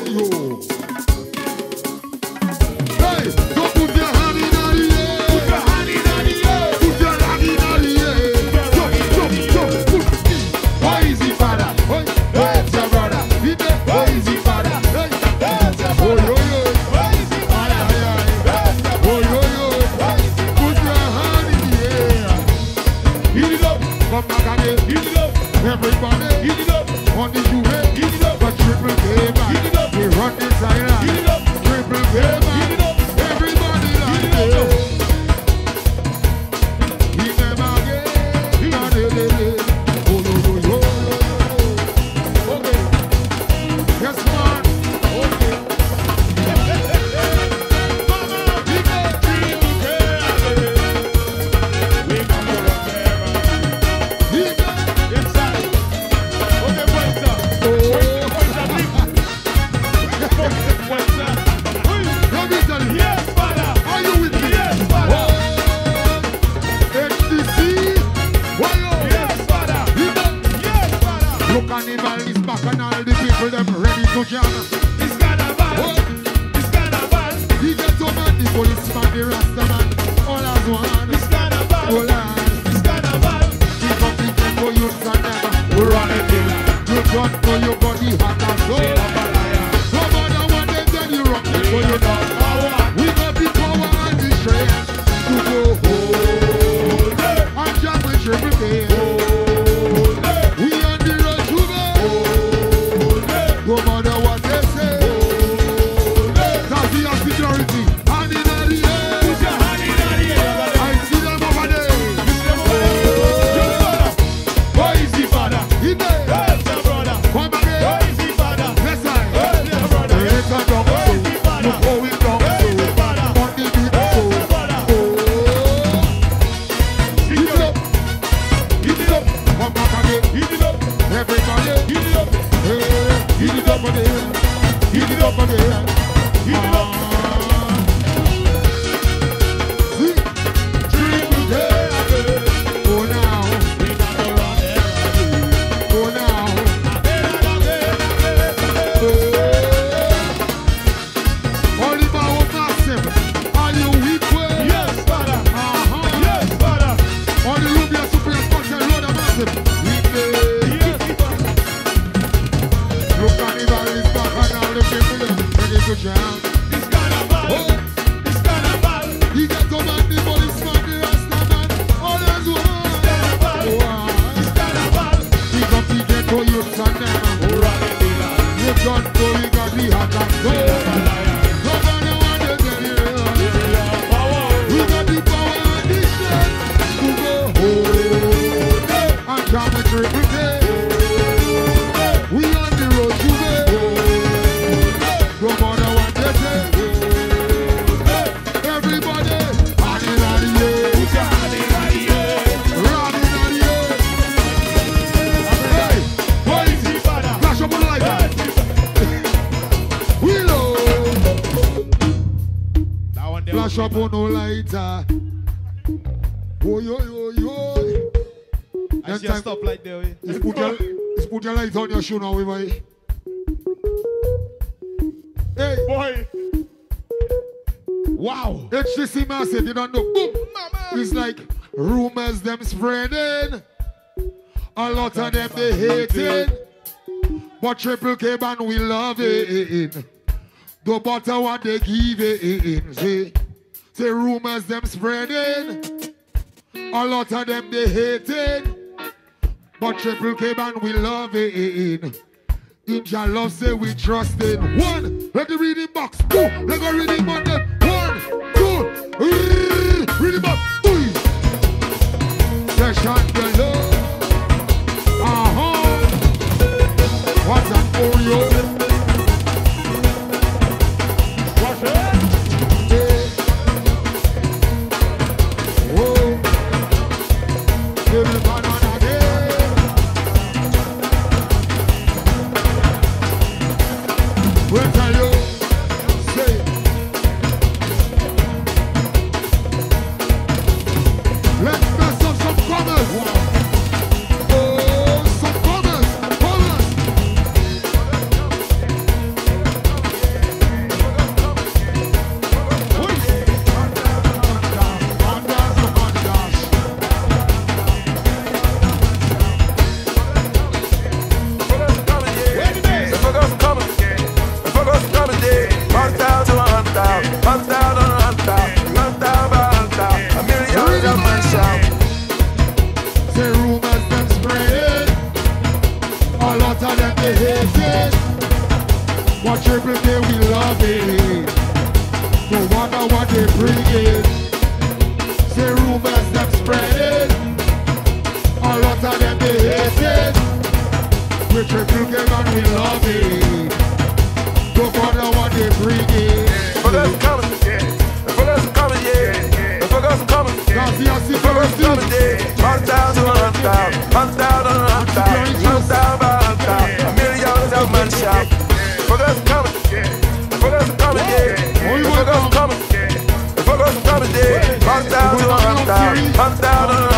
yo. Hey, so put your hand in the air. Put your hand in the air. Put your hand in the air. Jump, put it. Why is he father? Where's your brother? Why is he father? Where's your brother? Why is he father? Put your hand in the air. Heat it up. Come back again. Heat it up. Everybody. Heat it up. On the Juve. Heat it up. But triple game. Heat it up. We run this island. Heat it up. Triple game. Heat it up. Everybody like it. He never get. He never. Okay. Yes, man. Okay. Mama, people dream we come to the fair. Inside. Okay, what's up? What's up? Let me tell you. Yes, father. Are you with me? Yes, father. HTC. Yes, father. Yes, father. Look, Animal is back and all the people them ready to jam. It's carnival. It's carnival. He gets so mad, the policeman, the Rasta man, all as one. It's carnival. All as. It's carnival. Keep up the tempo, you stand there. We're running in. You don't know your body hot and so. No matter what they tell you wrong, so you know. We got the power and the strength to go hold and jam with triple K. We on the road to go. No matter what they say. Cause we have security. Hand in the air. Put your hand in the air. I see them over there. Your father. Where is the father? He there. Where's your brother? Come again. Where is the father? Yes, I. Where's your brother? It's a dog so. You go with dog so. On the beat so. Heat it up. Heat it up. Come back again. Heat it up. Everybody. Heat it up. Heat it up again. Heat it up again. Heat it up. See? Triple K. Go now. Go now. Oliver was massive. Are you weak way? Yes, father. Yes, father. On the Rubia Supreme Sponsor Road of Massive. Weak way. Yes, father. Look, Animal is back and all the people ready to jam. It's carnival. It's carnival. He gets to man, the policeman, the Rasta man, all as one. It's carnival. He got the ghetto youths and them. You don't know we got the hot and soul. No matter what they tell you, we got the power and the strength to go hold and jam with triple K. We on the road to no matter what they say. Everybody, hand in the air. Put your hand in the air. Run in the air. Hey, where is he, father? Flash up on the light. We know. Flash up on the lighter. Oh, yo. I see a stop light there. Let's put your light on your shoe now, boy. Hey. Boy. Wow. HTC Massive, you don't know. Boom. It's like rumors them spreading. A lot of them they hating. But Triple K band we love it. No matter what they give it. Say rumors them spreading. A lot of them they hating. But Triple K band we love it. In your love say we trust in. One, let the reading box. Two, let go reading on them. 1, 2, reading box. Session below. What's that for you? What's that? Whoa. Everybody on again. We'll tell you. Say. Let's mess up some comments. hate it. What triple K we love it. No matter what they bring it. Say rumors them spread it. A lot of them they hate it. We triple K and we love it. No matter what they bring it. Fuckers coming, yeah. Fuckers coming, yeah. Fuckers coming, yeah. Fuckers coming, yeah. 1,000, 100,000, 100,000, 100,000, 100,000, 100,000. Millions of man shop. Fuckers coming, yeah. Fuckers coming, yeah. Fuckers coming, yeah. Fuckers coming, yeah. 1,000, 100,000, 100,000.